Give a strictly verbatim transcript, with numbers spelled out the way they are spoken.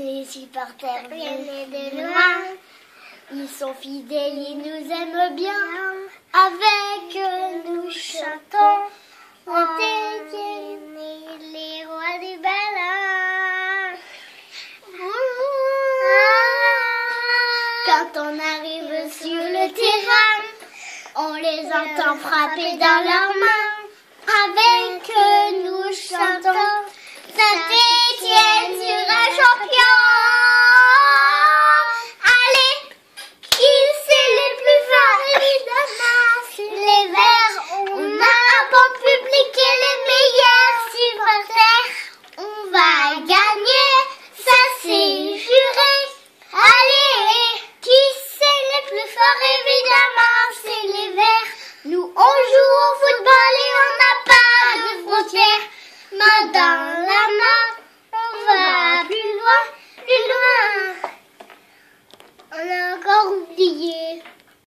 Les supporters viennent de loin. Ils sont fidèles, ils nous aiment bien. Avec eux, nous chantons. On était les rois du ballon. Quand on arrive sur le terrain, on les entend frapper dans leurs mains. Avec eux, nous chantons. Saint-Étienne sera champion. Allez, qui c'est les plus forts? Évidemment, c'est les Verts. On a un bon public et les meilleurs supporters. On va gagner, ça c'est juré. Allez, qui c'est les plus forts? Évidemment, c'est les Verts. Nous, on joue au football et on n'a pas de frontières. Main dans la main, on va plus loin, plus loin. On a encore oublié.